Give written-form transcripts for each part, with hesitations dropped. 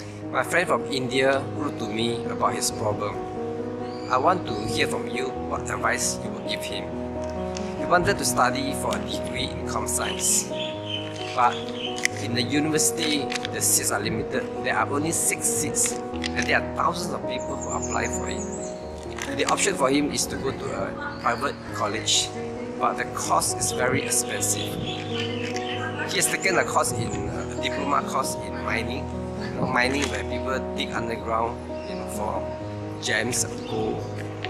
My friend from India wrote to me about his problem. I want to hear from you what advice you would give him. He wanted to study for a degree in comp science, but in the university, the seats are limited. There are only 6 seats, and there are thousands of people who apply for it. The option for him is to go to a private college, but the cost is very expensive. He has taken a course in a diploma course in mining. Mining where people dig underground for gems of gold.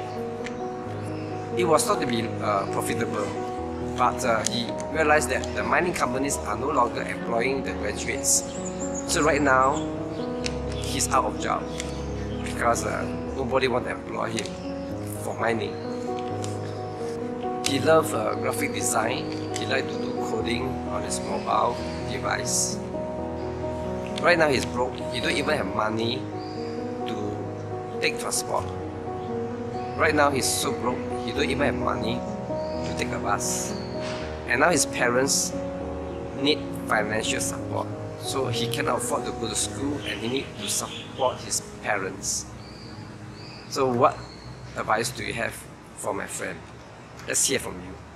It was thought to be profitable, but he realized that the mining companies are no longer employing the graduates. So right now, he's out of job because nobody wants to employ him for mining. He loves graphic design. He likes to do coding on his mobile device. Right now he's broke. He don't even have money to take transport. Right now he's so broke, he don't even have money to take a bus. And now his parents need financial support. So he cannot afford to go to school and he needs to support his parents. So what advice do you have for my friend? Let's hear from you.